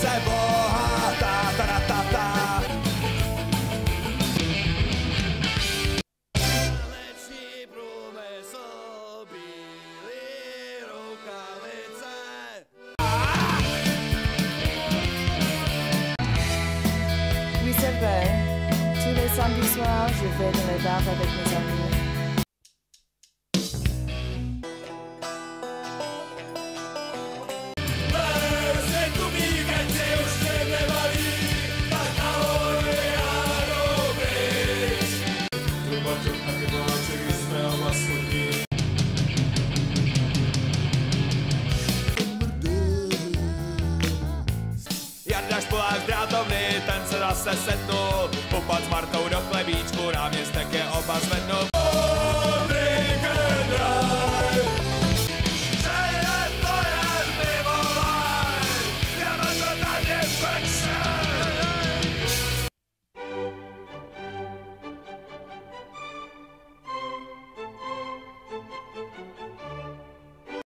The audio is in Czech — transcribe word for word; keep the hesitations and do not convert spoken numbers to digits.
velice bohatá, taratata. Mléčný průmysl, bílý rukavice. Oui, c'est vrai. Tous les samedis soirs, je vais dans les bars avec mes amis. Janda špulák z drátovny, ten se zase setnul. Upad s Martou do chlebíčku, náměstek je oba zvednul.